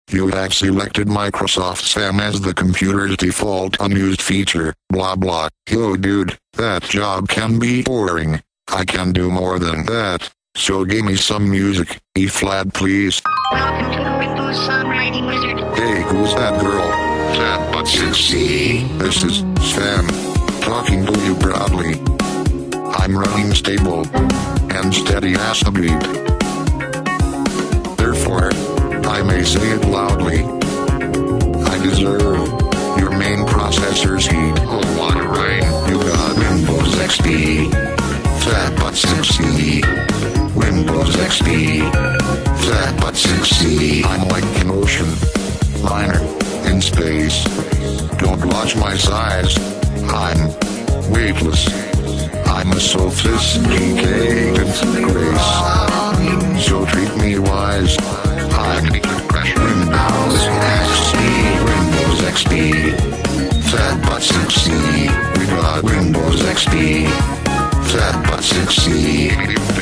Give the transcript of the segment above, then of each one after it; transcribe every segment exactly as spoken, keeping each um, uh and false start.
You have selected Microsoft SAM as the computer's default unused feature, blah blah. Yo dude, that job can be boring. I can do more than that. So give me some music, E flat please. Welcome to the Windows Songwriting Wizard. Hey, who's that girl? Fat Butt six C. This is Sam, talking to you proudly. I'm running stable and steady as a beat. Therefore, I may say it loudly. I deserve your main processor's heat. Oh, what a rain. You got Windows X P. Fat Butt six C. Windows X P. Fat Butt six C. I'm like an ocean liner in space. Don't watch my size. I'm weightless. I'm a sophisticated grace. So treat me wise. I'm Windows X P. Windows X P. Fat Butt six C. We got Windows X P. Fat Butt six C.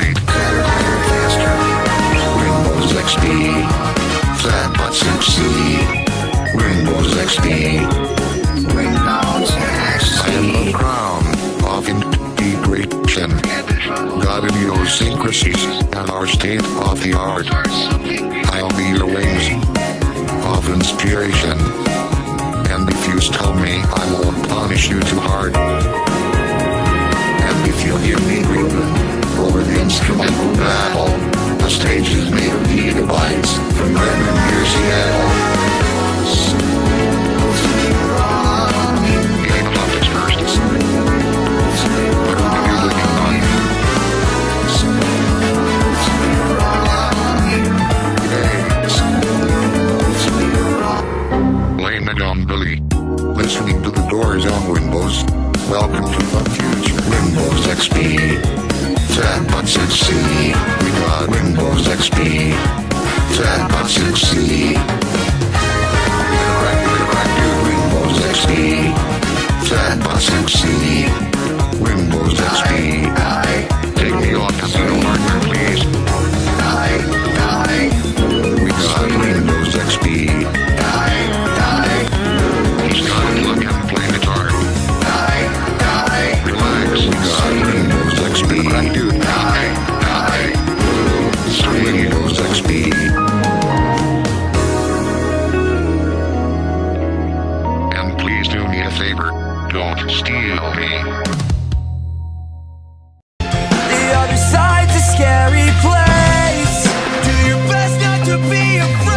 Windows X P. Fat Butt six C. Windows X P. Windows X P. I am the crown of integration. God idiosyncrasies and our state of the art. I'll be your wings of inspiration. And if you stop me, I won't punish you too hard. And if you give me green over the instrumental battle, the stage is made of gigabytes from Redmond near Seattle. Game Optics first. What are you looking on? Hey. Blame it on Billy. Listening to the Doors on Windows. Welcome to the future. Windows X P. Fat Butt six C. We got Windows X P. Fat Butt six C. Windows X P. Fat Butt six C. Windows X P. Take me off casino partner, please. We got Windows X P. He's got it, look and play guitar. Relax, we got Windows X P. Dude, die, die. Windows X P. And please do me a favor, don't steal me. The other side's a scary place. Do your best not to be afraid.